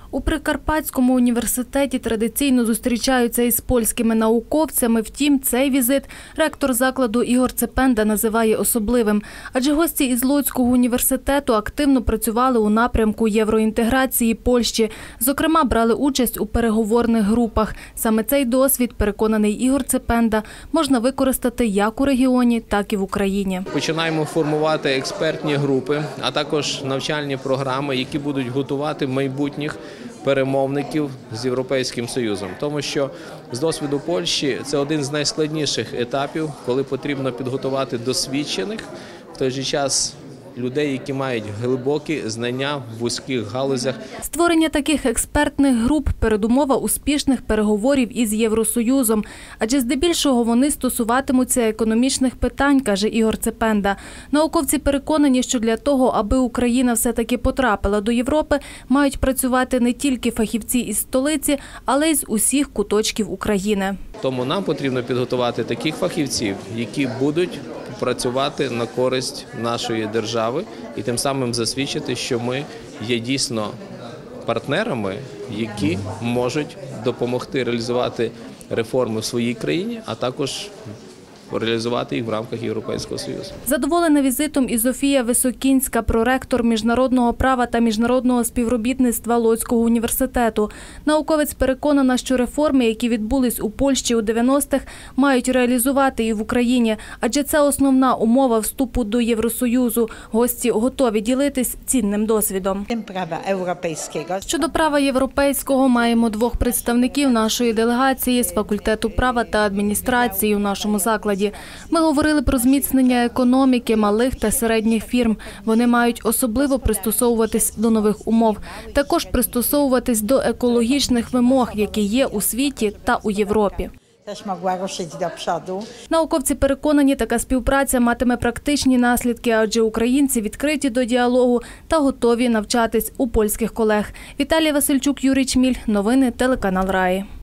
У Прикарпатському університеті традиційно зустрічаються із польськими науковцями. Втім, цей візит ректор закладу Ігор Цепенда називає особливим. Адже гості із Луцького університету активно працювали у напрямку євроінтеграції Польщі. Зокрема, брали участь у переговорних групах. Саме цей досвід, переконаний Ігор Цепенда, можна використати як у регіоні, так і в Україні. Починаємо формувати експертні групи, а також навчальні програми, які будуть готувати майбутніх перемовників з Європейським Союзом. Тому що з досвіду Польщі це один з найскладніших етапів, коли потрібно підготувати досвідчених, в той же час людей, які мають глибокі знання в вузьких галузях. Створення таких експертних груп – передумова успішних переговорів із Євросоюзом. Адже здебільшого вони стосуватимуться економічних питань, каже Ігор Цепенда. Науковці переконані, що для того, аби Україна все-таки потрапила до Європи, мають працювати не тільки фахівці із столиці, але й з усіх куточків України. Тому нам потрібно підготувати таких фахівців, які будуть працювати на користь нашої держави і тим самим засвідчити, що ми є дійсно партнерами, які можуть допомогти реалізувати реформи в своїй країні, а також реалізувати їх в рамках Європейського Союзу. Задоволена візитом і Зофія Високінська, проректор міжнародного права та міжнародного співробітництва Луцького університету. Науковець переконана, що реформи, які відбулись у Польщі у 90-х, мають реалізувати і в Україні, адже це основна умова вступу до Євросоюзу. Гості готові ділитись цінним досвідом. Щодо права європейського, маємо двох представників нашої делегації з факультету права та адміністрації у нашому закладі. Ми говорили про зміцнення економіки малих та середніх фірм. Вони мають особливо пристосовуватись до нових умов. Також пристосовуватись до екологічних вимог, які є у світі та у Європі. Науковці переконані, така співпраця матиме практичні наслідки, адже українці відкриті до діалогу та готові навчатись у польських колег. Віталія Васильчук, Юрій Чміль. Новини телеканал Раї.